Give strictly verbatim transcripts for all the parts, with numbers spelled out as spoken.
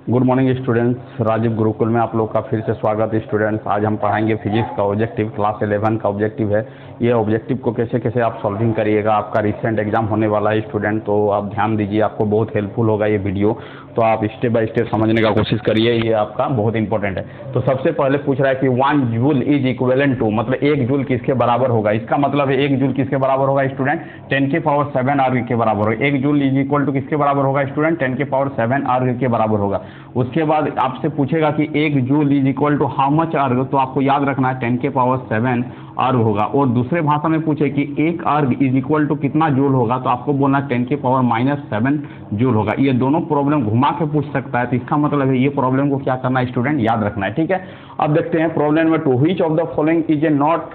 Good morning students, Rajiv Gurukul में आप लोग का फिर से स्वागत है। स्टूडेंट्स, आज हम पढ़ाएंगे फिजिक्स का ऑब्जेक्टिव। क्लास इलेवन का ऑब्जेक्टिव है। ये ऑब्जेक्टिव को कैसे कैसे आप सॉल्विंग करिएगा। आपका रिसेंट एग्जाम होने वाला है स्टूडेंट, तो आप ध्यान दीजिए, आपको बहुत हेल्पफुल होगा ये वीडियो। तो आप स्टेप बाय स्टेप समझने का कोशिश करिए, ये आपका बहुत इंपॉर्टेंट है। तो सबसे पहले पूछ रहा है कि one joule is equivalent to, मतलब एक जूल किसके बराबर होगा। इसका मतलब है एक जूल किसके बराबर होगा स्टूडेंट, टेन के पावर सेवन आर्ग के बराबर होगा। एक जूल इज इक्वल टू किसके बराबर होगा स्टूडेंट, टेन के पावर सेवन आर्ग के बराबर होगा। उसके बाद आपसे पूछेगा कि एक joule is equal to how much erg, तो आपको याद रखना है टेन के पावर सेवन अर्ग होगा। और दूसरे भाषा में पूछे कि एक अर्ग इज इक्वल टू कितना जूल होगा, तो आपको बोलना टेन के पावर माइनस सेवन जूल होगा। ये दोनों प्रॉब्लम घुमा के पूछ सकता है, तो इसका मतलब है ये प्रॉब्लम को क्या करना है स्टूडेंट, याद रखना है। ठीक है, अब देखते हैं problem number two. Which of the following is a not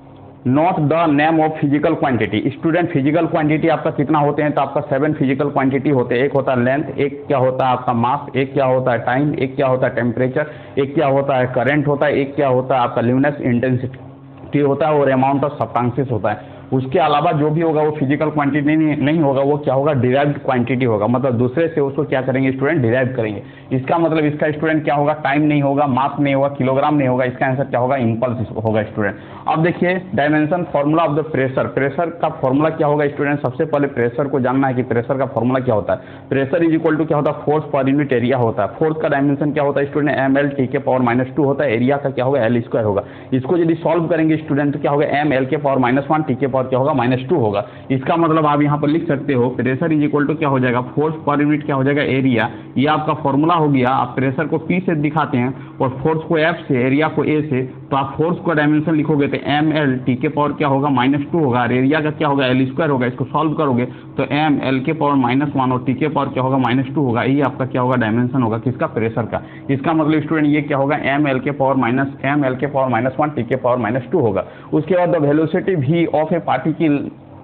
not the name of physical quantity. Student, physical quantity आपका कितना होते हैं, तो आपका सेवन फिजिकल क्वांटिटी होते हैं। एक होता है लेंथ, एक क्या होता है आपका मास, एक क्या होता है टाइम, एक क्या होता है टेम्परेचर, एक क्या होता है करंट होता है, एक क्या होता है आपका ल्यूमिनस इंटेंसिटी होता है, और अमाउंट ऑफ सब्सटेंसेस होता है। उसके अलावा जो भी होगा वो फिजिकल क्वांटिटी नहीं, नहीं होगा, वो क्या होगा, डिराइव्ड क्वांटिटी होगा। मतलब दूसरे से उसको क्या करेंगे स्टूडेंट, डिराइव करेंगे। इसका मतलब इसका स्टूडेंट क्या होगा, टाइम नहीं होगा, मास नहीं होगा, किलोग्राम नहीं होगा। इसका आंसर क्या होगा, इंपल्स होगा स्टूडेंट। अब देखिए dimension formula of the pressure. Pressure का फॉर्मूला क्या होगा स्टूडेंट, सबसे पहले प्रेशर को जानना है कि प्रेशर का फॉर्मूला क्या होता है। प्रेशर इज इक्वल टू क्या होता है, फोर्स पर यूनिट एरिया होता है। फोर्स का डायमेंशन क्या होता है स्टूडेंट, एम एल टी के पावर माइनस टू होता है। एरिया का क्या होगा, एल स्क्वायर होगा। इसको यदि सॉल्व करेंगे स्टूडेंट तो क्या होगा, एम एल के पावर माइनस वन, टी के पावर क्या होगा, माइनस टू होगा। इसका मतलब आप यहाँ पर लिख सकते हो प्रेशर इज इक्वल टू क्या हो जाएगा, फोर्स पर यूनिट क्या हो जाएगा, एरिया। ये आपका फॉर्मूला हो गया। आप प्रेशर को पी से दिखाते हैं और फोर्स को एफ से, एरिया को ए से, तो आप फोर्स का डायमेंशन लिखोगे तो एम एल टी के पावर क्या होगा, माइनस टू होगा, और एरिया का क्या होगा, एल स्क्वायर होगा। इसको सॉल्व करोगे तो एम एल के पावर माइनस वन और टी के पावर क्या होगा, माइनस टू होगा। ये आपका क्या होगा, डायमेंशन होगा किसका, प्रेशर का। इसका मतलब स्टूडेंट ये क्या होगा, एम एल के पावर माइनस एम एल के पावर माइनस वन, टी के पावर माइनस टू होगा। उसके बाद द वेलोसिटी भी of a particle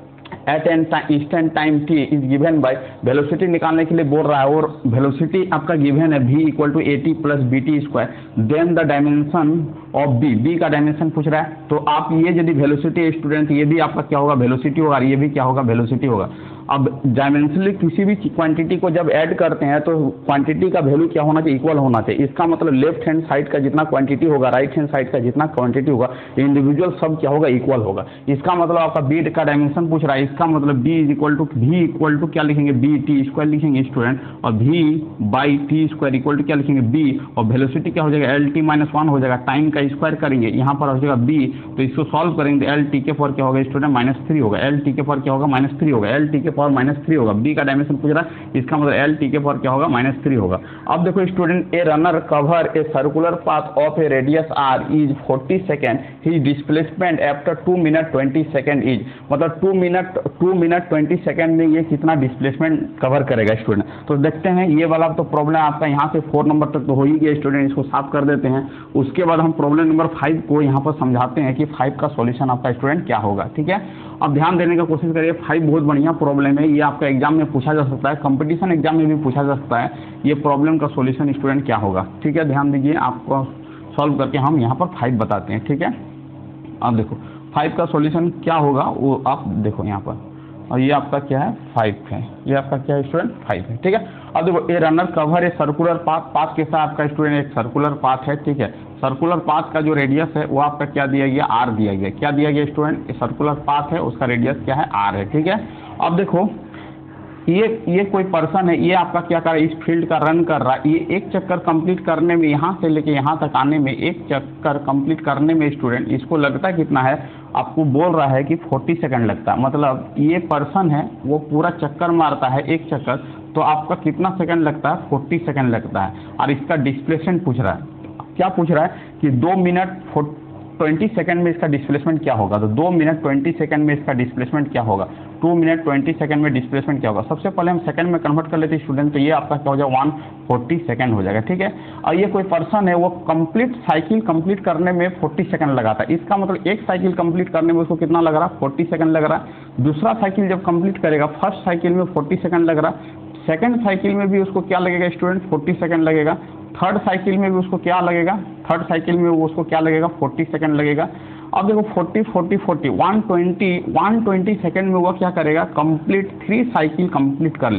at an instant time t is given by, velocity निकालने के लिए बोल रहा है, और वेलोसिटी आपका गिवन है v equal to a t plus b t square. Then the dimension of b, b का डायमेंशन पूछ रहा है। तो आप ये यदि वेलोसिटी स्टूडेंट, ये भी आपका क्या होगा, वेलोसिटी होगा, और ये भी क्या होगा, वेलोसिटी होगा। अब डायमेंशनली किसी भी क्वांटिटी को जब ऐड करते हैं तो क्वांटिटी का वैल्यू क्या होना चाहिए, इक्वल होना चाहिए। इसका मतलब लेफ्ट हैंड साइड का जितना क्वांटिटी होगा, राइट हैंड साइड का जितना क्वांटिटी होगा, इंडिविजुअल सब क्या होगा, इक्वल होगा। इसका मतलब आपका बी का डायमेंशन पूछ रहा है। इसका मतलब b is equal to b equal to क्या लिखेंगे, बी टी स्क्वायर लिखेंगे स्टूडेंट, और b by t square equal to क्या लिखेंगे, बी, और वेलोसिटी क्या हो जाएगा, एल टी माइनस वन हो जाएगा। टाइम का स्क्वायर करेंगे, यहाँ पर हो जाएगा बी, तो इसको सॉल्व करेंगे एल टी के पावर क्या होगा स्टूडेंट, माइनस थ्री होगा। एल टी के पावर क्या होगा, माइनस थ्री होगा। एल टी के पावर माइनस थ्री होगा। बी का डायमेंशन पूछ रहा है, इसका मतलब एल टी के पावर क्या होगा, माइनस थ्री होगा। अब देखो student, a runner cover a circular path of a radius r is forty second, his displacement after two minute twenty second is, मतलब two minute two minute twenty second में ये कितना displacement cover करेगा student. तो देखते हैं, ये वाला तो प्रॉब्लम आपका यहाँ से फोर नंबर तक तो हो ही गया स्टूडेंट, इसको साफ कर देते हैं। उसके बाद हम प्रॉब्लम नंबर फाइव को यहाँ पर समझाते हैं कि फाइव का सॉल्यूशन आपका स्टूडेंट क्या होगा। ठीक है, अब ध्यान देने का कोशिश करिए। फाइव बहुत बढ़िया प्रॉब्लम है, ये आपका एग्जाम में पूछा जा सकता है, कंपटीशन एग्जाम में भी पूछा जा सकता है। ये प्रॉब्लम का सॉल्यूशन स्टूडेंट क्या होगा, ठीक है, ध्यान दीजिए। आपको सॉल्व करके हम यहाँ पर फाइव बताते हैं। ठीक है, अब देखो फाइव का सॉल्यूशन क्या होगा वो आप देखो यहाँ पर, और ये आपका क्या है, फाइव है। ये आपका क्या है स्टूडेंट, फाइव है। ठीक है, अब देखो, a runner cover a circular path, path के साथ आपका स्टूडेंट एक सर्कुलर पाथ है। ठीक है, सर्कुलर पाथ का जो रेडियस है वो आपका क्या दिया गया, आर दिया गया। क्या दिया गया स्टूडेंट, सर्कुलर पाथ है, उसका रेडियस क्या है, आर है। ठीक है, अब देखो ये ये कोई पर्सन है, ये आपका क्या कर रहा है, इस फील्ड का रन कर रहा है। ये एक चक्कर कंप्लीट करने में, यहाँ से लेके यहाँ तक आने में, एक चक्कर कंप्लीट करने में स्टूडेंट इसको लगता है कितना है, आपको बोल रहा है कि फोर्टी सेकंड लगता है। मतलब ये पर्सन है वो पूरा चक्कर मारता है एक चक्कर, तो आपका कितना सेकंड लगता है, फोर्टी सेकंड लगता है। और इसका डिस्प्लेसमेंट पूछ रहा है, क्या पूछ रहा है कि दो मिनट ट्वेंटी सेकंड में इसका डिस्प्लेसमेंट क्या होगा। तो दो मिनट ट्वेंटी सेकंड में इसका डिस्प्लेसमेंट क्या होगा, टू मिनट ट्वेंटी सेकंड में डिस्प्लेसमेंट क्या होगा। सबसे पहले हम सेकंड में कन्वर्ट कर लेते हैं स्टूडेंट, तो ये आपका क्या हो जाएगा, वन फोर्टी सेकंड हो जाएगा। ठीक है, और ये कोई पर्सन है वो कंप्लीट साइकिल कंप्लीट करने में फोर्टी सेकंड लगाता है। इसका मतलब एक साइकिल कंप्लीट करने में उसको कितना लग रहा है, फोर्टी सेकंड लग रहा है। दूसरा साइकिल जब कंप्लीट करेगा, फर्स्ट साइकिल में फोर्टी सेकंड लग रहा है, सेकंड साइकिल में भी उसको क्या लगेगा स्टूडेंट, फोर्टी सेकंड लगेगा। थर्ड साइकिल में भी उसको क्या लगेगा, थर्ड साइकिल में वो उसको क्या लगेगा, फोर्टी सेकंड लगेगा। अब देखो forty forty forty one twenty one twenty second में वो क्या करेगा, कंप्लीट थ्री साइकिल कंप्लीट कर लेगा।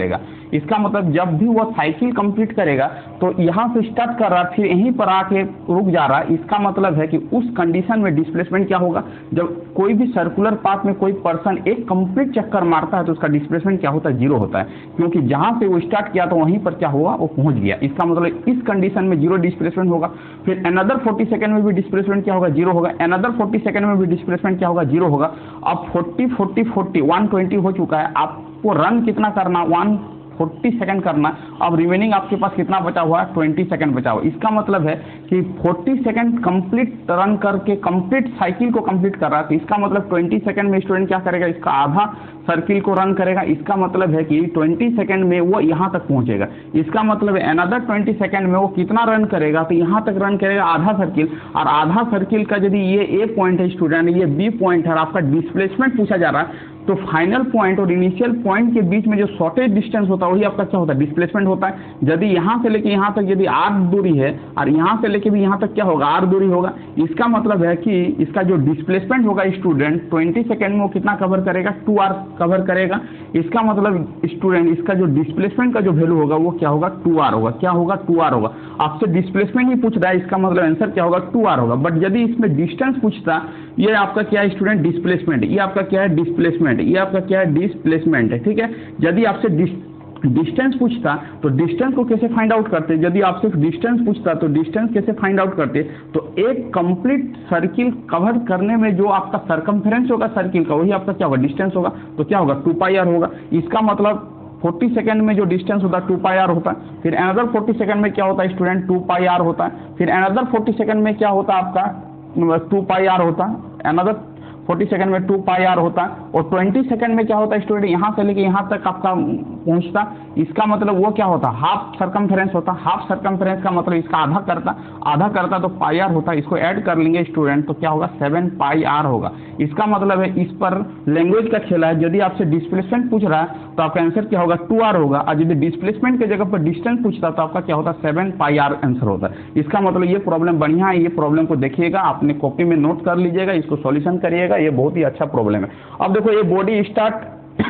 इसका मतलब जब भी वो साइकिल कंप्लीट करेगा तो यहाँ से स्टार्ट कर रहा है फिर यहीं पर आके रुक जा रहा है, इसका मतलब है कि उस कंडीशन में डिस्प्लेसमेंट क्या होगा, जब कोई भी सर्कुलर पाथ में कोई पर्सन एक कंप्लीट चक्कर मारता है तो उसका डिस्प्लेसमेंट क्या होता है, जीरो होता है, क्योंकि जहां से वो स्टार्ट किया तो वहीं पर क्या हुआ, वो पहुंच गया। इसका मतलब इस कंडीशन में जीरो डिस्प्लेसमेंट होगा। फिर अनदर फोर्टी सेकंड में भी डिस्प्लेसमेंट क्या होगा, जीरो होगा। अनदर फोर्टी सेकंड में भी डिस्प्लेसमेंट क्या होगा, जीरो होगा। अब forty forty forty one twenty हो चुका है, आपको रन कितना करना, वन फोर्टी सेकंड करना। अब रिमेनिंग आपके पास कितना बचा हुआ है, ट्वेंटी सेकंड बचा हुआ। इसका मतलब है कि फोर्टी सेकंड कंप्लीट रन करके कंप्लीट साइकिल को कंप्लीट कर रहा है, तो इसका मतलब ट्वेंटी सेकंड में स्टूडेंट क्या करेगा, इसका आधा सर्किल को रन करेगा। इसका मतलब है कि ट्वेंटी सेकंड में वो यहाँ तक पहुंचेगा। इसका मतलब है अनदर ट्वेंटी सेकंड में वो कितना रन करेगा, तो यहाँ तक रन करेगा आधा सर्किल। और आधा सर्किल का यदि ये ए पॉइंट है स्टूडेंट, ये बी पॉइंट है और आपका डिस्प्लेसमेंट पूछा जा रहा है, तो फाइनल पॉइंट और इनिशियल पॉइंट के बीच में जो शॉर्टेज डिस्टेंस होता है वही आपका क्या होता है, डिस्प्लेसमेंट होता है। यदि यहाँ से लेके यहाँ तक यदि आर दूरी है और यहाँ से लेके भी यहाँ तक क्या होगा, आर दूरी होगा। इसका मतलब है कि इसका जो डिस्प्लेसमेंट होगा स्टूडेंट ट्वेंटी सेकंड में वो कितना कवर करेगा, टू आर कवर करेगा। इसका मतलब स्टूडेंट इसका जो डिस्प्लेसमेंट का जो वैल्यू होगा वो क्या होगा, टू आर होगा। क्या होगा, टू आर होगा। आपसे डिस्प्लेसमेंट ही पूछ रहा है, इसका मतलब आंसर क्या होगा, टू आर होगा। बट यदि इसमें डिस्टेंस पूछता, ये आपका क्या है स्टूडेंट, डिस्प्लेसमेंट, ये आपका क्या है, डिस्प्लेसमेंट, ये आपका क्या है, डिस्प्लेसमेंट है, ठीक है। यदि आपसे डिस्टेंस पूछता तो डिस्टेंस को कैसे फाइंड आउट करते, यदि आपसे डिस्टेंस पूछता तो डिस्टेंस कैसे फाइंड आउट करते, तो एक कंप्लीट सर्किल कवर करने में जो आपका सरकमफेरेंस होगा सर्किल का, वही आपका क्या होगा, डिस्टेंस होगा। तो क्या होगा, टू पाई आर होगा। इसका मतलब फोर्टी सेकंड में जो डिस्टेंस होता है टू पाई आर होता है। फिर अनदर फोर्टी सेकंड में क्या होता है स्टूडेंट, टू पाई आर होता है। फिर अनदर फोर्टी सेकंड में क्या होता है आपका, टू पाई आर होता है। अनदर फोर्टी सेकंड में टू पाई आर होता है। और ट्वेंटी सेकंड में क्या होता है स्टूडेंट, यहाँ से लेके यहाँ तक आपका पहुँचता, इसका मतलब वो क्या होता, हाफ सरकमफेरेंस होता। हाफ सरकमफेरेंस का मतलब इसका आधा करता, आधा करता तो पाई आर होता। इसको ऐड कर लेंगे स्टूडेंट तो क्या होगा, सेवन पाई आर होगा। इसका मतलब है इस पर लैंग्वेज का खेला है। यदि आपसे डिस्प्लेसमेंट पूछ रहा है तो आपका आंसर क्या होगा, टू आर होगा। और यदि डिस्प्लेसमेंट की जगह पर डिस्टेंस पूछता तो आपका क्या होता, सेवन पाई आर आंसर होता है। इसका मतलब ये प्रॉब्लम बढ़िया है, ये प्रॉब्लम को देखिएगा, अपने कॉपी में नोट कर लीजिएगा, इसको सॉल्यूशन करिएगा, ये बहुत ही अच्छा प्रॉब्लम है। अब देखो ये body start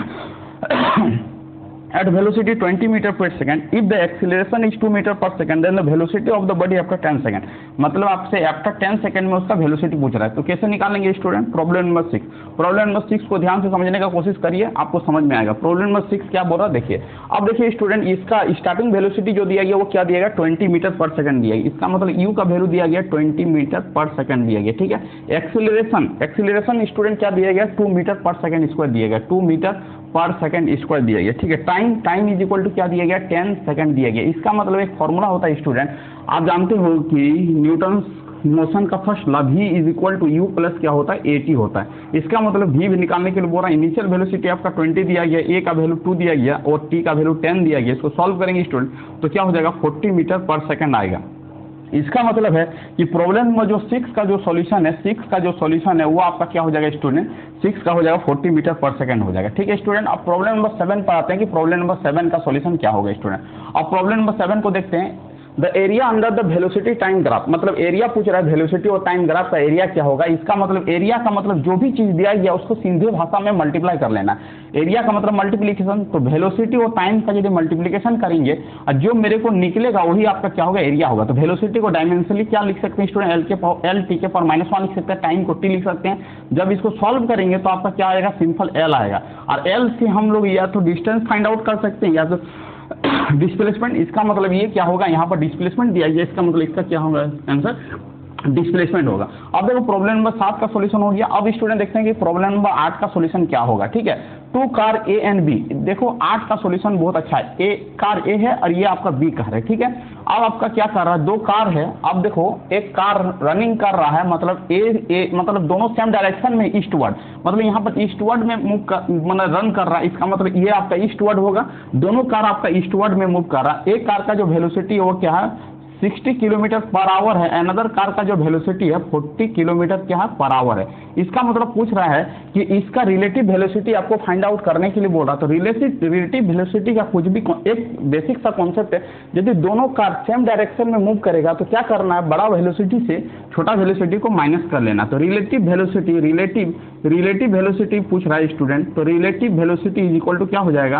at velocity twenty meter per second, if the acceleration is two meter per second, then the velocity of the body after ten second, मतलब आपसे after ten second में उसका velocity पूछ रहा है। तो कैसे निकालेंगे student, problem number six. Problem number six को ध्यान से समझने का कोशिश करिए, आपको समझ में आएगा। प्रॉब्लम नंबर सिक्स क्या बोल रहा है देखिए। अब देखिए स्टूडेंट, इसका स्टार्टिंग वेलोसिटी जो दिया गया वो क्या दिया गया, ट्वेंटी मीटर पर सेकंड दिया गया। इसका मतलब यू का वैल्यू दिया गया ट्वेंटी मीटर पर सेकंड दिया गया, ठीक है। एक्सीलरेशन, एक्सीलरेशन स्टूडेंट क्या दिया गया, two meter per second square दिया गया, two meter per second square दिया गया, ठीक है। Time, time is equal to क्या दिया गया, टेन सेकंड दिया गया। इसका मतलब एक फॉर्मूला होता है स्टूडेंट, आप जानते हो कि न्यूटन मोशन का first law v is equal to u plus क्या होता है, एटी होता है। इसका मतलब v भी निकालने के लिए बोल रहा है, इनिशियल वेलोसिटी आपका ट्वेंटी दिया गया, a का वैल्यू टू दिया गया और t का वैल्यू टेन दिया गया। इसको सॉल्व करेंगे स्टूडेंट तो क्या हो जाएगा, फोर्टी मीटर पर सेकंड आएगा। इसका मतलब है कि प्रॉब्लम में जो सिक्स का जो सॉल्यूशन है, सिक्स का जो सॉल्यूशन है वो आपका क्या हो जाएगा स्टूडेंट, सिक्स का हो जाएगा फोर्टी मीटर पर सेकंड हो जाएगा, ठीक है स्टूडेंट। अब प्रॉब्लम नंबर सेवन पर आते हैं कि प्रॉब्लम नंबर सेवन का सॉल्यूशन क्या होगा स्टूडेंट। अब प्रॉब्लम नंबर सेवन को देखते हैं। The area under the velocity time graph, मतलब एरिया पूछ रहा है, वेलोसिटी और टाइम ग्राफ का एरिया क्या होगा। इसका मतलब एरिया का मतलब जो भी चीज दिया गया उसको सीधे भाषा में मल्टीप्लाई कर लेना। एरिया का मतलब मल्टीप्लीकेशन, तो वेलोसिटी और टाइम का यदि मल्टीप्लीकेशन करेंगे और जो मेरे को निकलेगा वही आपका क्या होगा, एरिया होगा। तो वेलोसिटी को डायमेंशनली क्या लिख सकते हैं स्टूडेंट, एल के पावर एल टी के पावर माइनस वन लिख सकते हैं, टाइम को टी लिख सकते हैं। जब इसको सॉल्व करेंगे तो आपका क्या आएगा, सिंपल एल आएगा। और एल से हम लोग या तो डिस्टेंस फाइंड आउट कर सकते हैं या तो डिस्प्लेसमेंट। इसका मतलब ये क्या होगा, यहाँ पर डिस्प्लेसमेंट दिया गया, इसका मतलब इसका क्या होगा आंसर, डिस्प्लेसमेंट होगा। अब देखो प्रॉब्लम नंबर सात का सॉल्यूशन हो गया। अब स्टूडेंट देखते हैं कि प्रॉब्लम नंबर आठ का सॉल्यूशन क्या होगा, ठीक है। Two car A and B, देखो आठ का सॉल्यूशन बहुत अच्छा है। ए कार ए है और ये आपका बी कार है, ठीक है। अब आपका क्या कर रहा है, दो कार है। अब देखो एक कार रनिंग कर रहा है, मतलब ए ए मतलब दोनों सेम डायरेक्शन में ईस्टवर्ड, मतलब यहाँ पर ईस्टवर्ड में मूव कर मतलब रन कर रहा है। इसका मतलब ये आपका ईस्टवर्ड होगा, दोनों कार आपका ईस्टवर्ड में मूव कर रहा है। एक कार का जो वेलोसिटी है वो क्या है, सिक्सटी किलोमीटर पर आवर है। अनदर कार का जो वेलोसिटी है फोर्टी किलोमीटर क्या है पर आवर है। इसका मतलब पूछ रहा है कि इसका रिलेटिव वेलोसिटी आपको फाइंड आउट करने के लिए बोल रहा। तो रिलेटिव रिलेटिव वेलोसिटी का कुछ भी एक बेसिक सा कॉन्सेप्ट है, यदि दोनों कार सेम डायरेक्शन में मूव करेगा तो क्या करना है, बड़ा वेलोसिटी से छोटा वेलोसिटी को माइनस कर लेना। तो relative velocity relative relative velocity पूछ रहा है स्टूडेंट, तो relative velocity is equal to क्या हो जाएगा,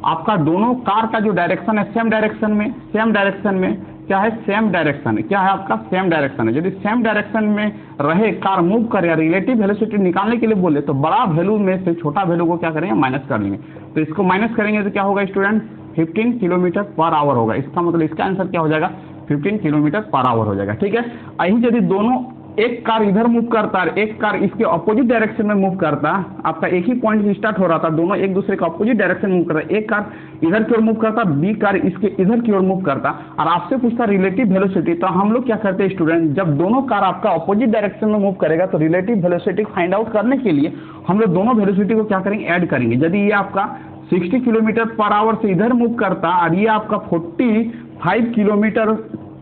आपका दोनों कार का जो डायरेक्शन है सेम डायरेक्शन में, सेम डायरेक्शन में क्या है, सेम डायरेक्शन है, क्या है आपका सेम डायरेक्शन है। यदि सेम डायरेक्शन में रहे, कार मूव करे या रिलेटिव वेलोसिटी निकालने के लिए बोले तो बड़ा वैल्यू में से छोटा वैल्यू को क्या करेंगे, माइनस कर लेंगे। तो इसको माइनस करेंगे तो क्या होगा student, fifteen kilometer per hour होगा। इसका मतलब इसका आंसर क्या हो जाएगा, फिफ्टीन किलोमीटर पर आवर हो जाएगा। ठीक है, यही यदि दोनों एक कार इधर मूव करता है, एक कार इसके ऑपोजिट डायरेक्शन में मूव करता, आपका एक ही पॉइंट से स्टार्ट हो रहा था, दोनों एक दूसरे का ऑपोजिट डायरेक्शन मूव कर रहा है, एक कार इधर की ओर मूव करता, बी कार इसके इधर की ओर मूव करता, और आपसे पूछता रिलेटिव वेलोसिटी, तो हम लोग क्या करते हैं स्टूडेंट, जब दोनों कार आपका ऑपोजिट डायरेक्शन में मूव करेगा तो रिलेटिव वेलोसिटी फाइंड आउट करने के लिए हम लोग दोनों वेलोसिटी को क्या करेंगे, ऐड करेंगे। यदि ये आपका साठ किलोमीटर पर आवर से इधर मूव करता और ये आपका पैंतालीस किलोमीटर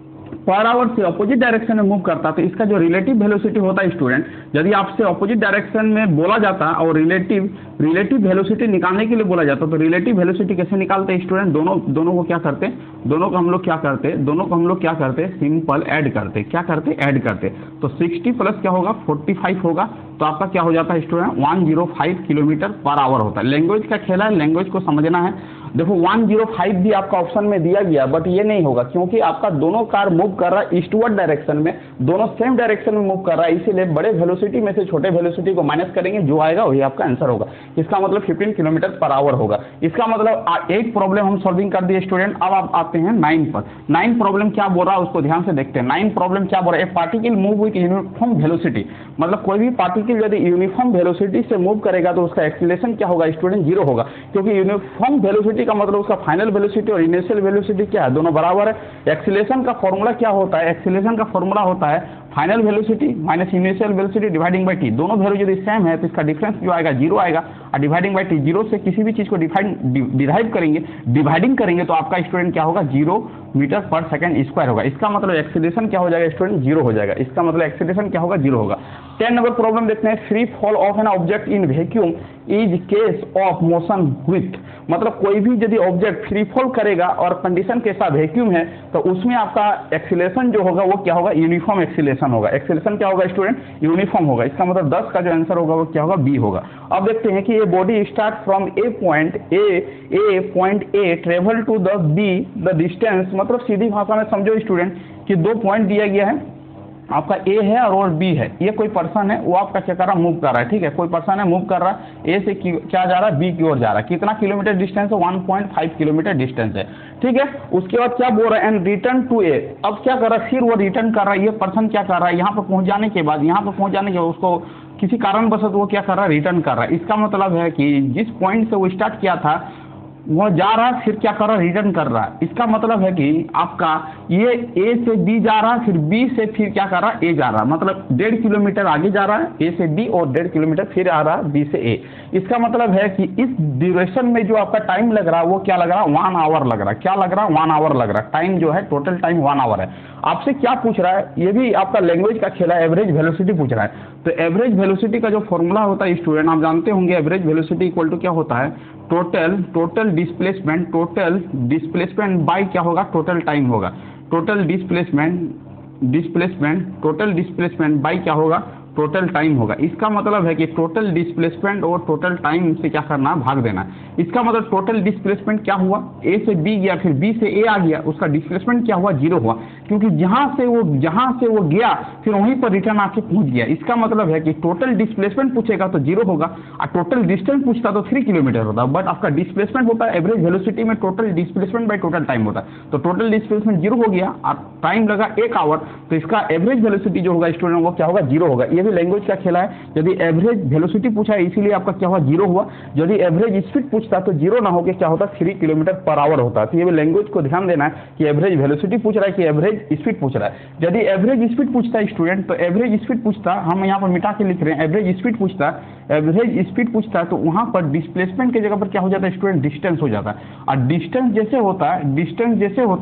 पर आवर से अपोजिट डायरेक्शन में मूव करता, तो इसका जो रिलेटिव वेलोसिटी होता है स्टूडेंट, यदि आपसे अपोजिट डायरेक्शन में बोला जाता और रिलेटिव रिलेटिव वेलोसिटी निकालने के लिए बोला जाता, तो रिलेटिव वेलोसिटी कैसे निकालते हैं स्टूडेंट, दोनों दोनों को क्या करते हैं, दोनों को हम लोग क्या करते हैं, दोनों को हम लोग क्या करते हैं, सिंपल ऐड करते, क्या करते, ऐड करते। तो साठ प्लस क्या होगा, पैंतालीस होगा, तो आपका क्या हो जाता है स्टूडेंट, एक सौ पाँच किलोमीटर पर आवर होता है। लैंग्वेज का खेला है, लैंग्वेज को समझना है। देखो एक सौ पाँच भी आपका ऑप्शन में दिया गया, बट ये नहीं होगा क्योंकि आपका दोनों कार मूव कर रहा है ईस्टवर्ड डायरेक्शन में, दोनों सेम डायरेक्शन में मूव कर रहा है, इसीलिए बड़े वेलोसिटी में से छोटे वेलोसिटी को माइनस करेंगे, जो आएगा वही आपका आंसर होगा। इसका मतलब पंद्रह किलोमीटर पर आवर होगा। इसका मतलब एक प्रॉब्लम हम सॉल्विंग कर दिए स्टूडेंट। अब आप आते हैं नाइन पर। नाइन प्रॉब्लम क्या बोल रहा है उसको ध्यान से देखते हैं। नाइन प्रॉब्लम क्या बोल रहा है, a particle move with uniform velocity, मतलब कोई भी पार्टिकल यदि यूनिफॉर्म वेलोसिटी से मूव करेगा तो उसका एक्सीलरेशन क्या होगा स्टूडेंट, जीरो होगा, क्योंकि यूनिफॉर्म वेलोसिटी का मतलब उसका फाइनल वेलोसिटी और इनिशियल वेलोसिटी क्या है, दोनों बराबर है। एक्सीलरेशन का फॉर्मूला क्या होता है, एक्सीलरेशन का फॉर्मूला होता है final velocity minus initial velocity dividing by t. दोनों वैल्यू यदि सेम है तो इसका डिफरेंस जो आएगा जीरो आएगा, और डिवाइडिंग बाय टी, जीरो से किसी भी चीज को डिवाइड डिराइव करेंगे, डिवाइडिंग करेंगे तो आपका स्टूडेंट क्या होगा, zero meter per second square होगा। इसका मतलब एक्सीलरेशन क्या हो जाएगा स्टूडेंट, जीरो हो जाएगा। इसका मतलब एक्सीलरेशन क्या होगा, जीरो होगा। टेन नंबर प्रॉब्लम देखते हैं। Free fall of an object in vacuum is case of motion with, मतलब कोई भी यदि ऑब्जेक्ट फ्री फॉल करेगा और कंडीशन के साथ वैक्यूम है तो उसमें आपका एक्सीलरेशन जो होगा वो क्या होगा, यूनिफॉर्म एक्सीलरेशन होगा। एक्सीलरेशन क्या होगा स्टूडेंट, यूनिफॉर्म होगा। इसका मतलब दस का जो आंसर होगा वो क्या होगा, बी होगा। अब देखते हैं कि ये body start from a point a a point a travel to the b the distance, मतलब सीधी भाषा में समझो स्टूडेंट कि दो पॉइंट दिया गया है, आपका ए है और और बी है। ये कोई पर्सन है वो आपका क्या कर रहा है, मूव कर रहा है, ठीक है, कोई पर्सन है मूव कर रहा है, ए से क्या जा रहा है, बी की ओर जा रहा है। कितना किलोमीटर डिस्टेंस है, one point five kilometer distance है, ठीक है। उसके बाद क्या बोल रहा है, एंड रिटर्न टू ए। अब क्या कर रहा है, फिर वो रिटर्न कर रहा है। ये पर्सन क्या कर रहा है, यहाँ पर पहुंच जाने के बाद, यहाँ पर पहुंच जाने के बाद उसको किसी कारणवशत वो क्या कर रहा है, रिटर्न कर रहा है। इसका मतलब है कि जिस पॉइंट से वो स्टार्ट किया था वो जा रहा है, फिर क्या कर रहा है, रिटर्न कर रहा है। इसका मतलब है कि आपका ये ए से बी जा रहा है, फिर बी से फिर क्या कर रहा है, ए जा रहा है, मतलब डेढ़ किलोमीटर आगे जा रहा है ए से बी और डेढ़ किलोमीटर फिर आ रहा है बी से ए। इसका मतलब है कि इस ड्यूरेशन में जो आपका टाइम लग रहा है वो क्या लग रहा है, वन आवर लग रहा है। क्या लग रहा है, वन आवर लग रहा है। टाइम जो है टोटल टाइम वन आवर है। आपसे क्या पूछ रहा है, ये भी आपका लैंग्वेज का खेला है, एवरेज वेलोसिटी पूछ रहा है। तो एवरेज वेलोसिटी का जो फॉर्मूला होता है स्टूडेंट आप जानते होंगे, एवरेज वेलोसिटी इक्वल टू क्या होता है, total total displacement total displacement by क्या होगा, टोटल टाइम होगा। Total displacement displacement total displacement by क्या होगा, टोटल टाइम होगा। इसका मतलब है कि टोटल डिस्प्लेसमेंट और टोटल टाइम से क्या करना है, भाग देना। इसका मतलब टोटल डिस्प्लेसमेंट क्या हुआ, ए से बी गया फिर बी से ए आ गया, उसका डिस्प्लेसमेंट क्या हुआ, जीरो हुआ, क्योंकि जहां से वो जहां से वो गया फिर वहीं पर रिटर्न आके पहुंच गया। इसका मतलब है कि टोटल डिस्प्लेसमेंट पूछेगा तो जीरो होगा, और टोटल डिस्टेंस पूछता तो थ्री किलोमीटर होता, बट आपका डिस्प्लेसमेंट होता है एवरेज वेलोसिटी में total displacement by total time होता है। तो टोटल डिस्प्लेसमेंट जीरो हो गया और टाइम लगा एक आवर, तो इसका एवरेज वेलोसिटी जो होगा स्टूडेंट वो क्या होगा, जीरो होगा। ये भी लैंग्वेज का खेला है। यदि एवरेज वेलोसिटी पूछा है इसीलिए आपका क्या हुआ, जीरो हुआ। यदि एवरेज स्पीड पूछता तो जीरो ना होकर क्या होता, थ्री किलोमीटर पर आवर होता। तो ये भी लैंग्वेज को ध्यान देना है कि एवरेज वेलोसिटी पूछ रहा है कि एवरेज स्पीड पूछ रहा है। यदि एवरेज स्पीड पूछता है स्टूडेंट तो एवरेज स्पीड पूछता, हम यहाँ पर मिटा के लिख रहे हैं, एवरेज स्पीड पूछता एवरेज स्पीड पूछता है तो वहां पर डिस्प्लेसमेंट की जगह पर क्या हो जाता है स्टूडेंट, डिस्टेंस हो जाता है। और डिस्टेंस जैसे होता है डिस्टेंस जैसे होता है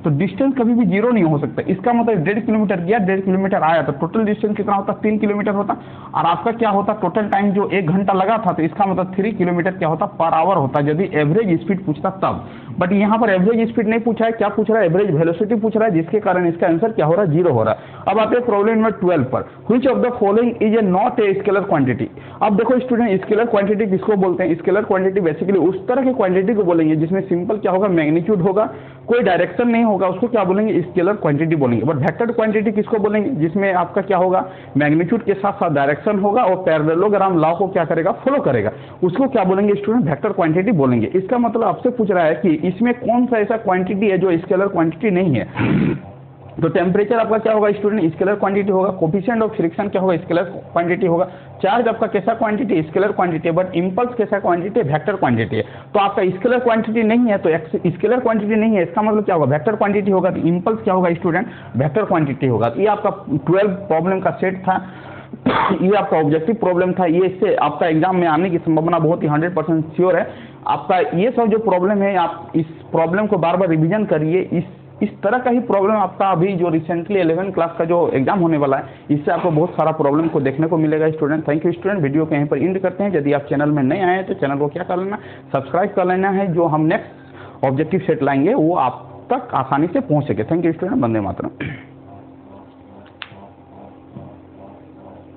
तो डिस्टेंस कभी भी जीरो नहीं हो सकता। इसका मतलब डेढ़ किलोमीटर गया, डेढ़ किलोमीटर आया, तो टोटल डिस्टेंस कितना होता? तीन किलोमीटर होता। और आपका क्या होता? टोटल टाइम जो एक घंटा लगा था, तो इसका मतलब थ्री किलोमीटर क्या होता? पर आवर होता, यदि एवरेज स्पीड पूछता तब। बट यहाँ पर एवरेज स्पीड नहीं पूछा है, क्या पूछ रहा है? एवरेज वेलोसिटी पूछ रहा है, जिसके कारण इसका आंसर क्या हो रहा है? जीरो हो रहा है। अब आते हैं प्रॉब्लम नंबर ट्वेल्व पर। Which of the following is a not a scalar quantity. अब देखो स्टूडेंट, स्केलर क्वांटिटी किसको बोलते हैं? स्केलर क्वांटिटी बेसिकली उस तरह की क्वांटिटी को बोलेंगे जिसमें सिंपल क्या होगा? मैग्नीट्यूड होगा, कोई डायरेक्शन नहीं होगा, उसको क्या बोलेंगे? स्केलर क्वांटिटी बोलेंगे। बट वेक्टर क्वांटिटी किसको बोलेंगे? जिसमें आपका क्या होगा? मैग्नीट्यूड के साथ साथ डायरेक्शन होगा और पैरेललोग्राम लॉ को क्या करेगा? फॉलो करेगा, उसको क्या बोलेंगे स्टूडेंट? वेक्टर क्वांटिटी बोलेंगे। इसका मतलब आपसे पूछ रहा है कि इसमें कौन सा ऐसा क्वांटिटी है जो स्केलर क्वांटिटी नहीं है। तो टेम्परेचर आपका क्या होगा स्टूडेंट? स्केलर क्वांटिटी होगा। कोफिशिएंट ऑफ फ्रिक्शन क्या होगा? स्केलर क्वांटिटी होगा। चार्ज आपका कैसा quantity? Scalar quantity. But impulse कैसा क्वांटिटी? वेक्टर क्वांटिटी है। तो आपका स्केलर क्वांटिटी नहीं है, तो स्केलर क्वांटिटी नहीं है, इसका मतलब क्या होगा? वेक्टर क्वांटिटी होगा। तो इंपल्स क्या होगा स्टूडेंट? वेक्टर क्वांटिटी होगा। ये आपका ट्वेल्व प्रॉब्लम का सेट था, ये आपका ऑब्जेक्टिव प्रॉब्लम था। ये इससे आपका एग्जाम में आने की संभावना बहुत ही हंड्रेड परसेंट श्योर है। आपका ये सब जो प्रॉब्लम है, आप इस प्रॉब्लम को बार बार रिवीजन करिए। इस इस तरह का ही प्रॉब्लम आपका अभी जो रिसेंटली इलेवन क्लास का जो एग्जाम होने वाला है, इससे आपको बहुत सारा प्रॉब्लम को देखने को मिलेगा student. Thank you student. Video को यहीं पर एंड करते हैं। यदि आप चैनल में नए आए हैं तो चैनल को क्या कर लेना? सब्सक्राइब कर लेना है। जो हम नेक्स्ट ऑब्जेक्टिव सेट लाएंगे वो आप तक आसानी से पहुंच सके। Thank you student. वंदे मातरम।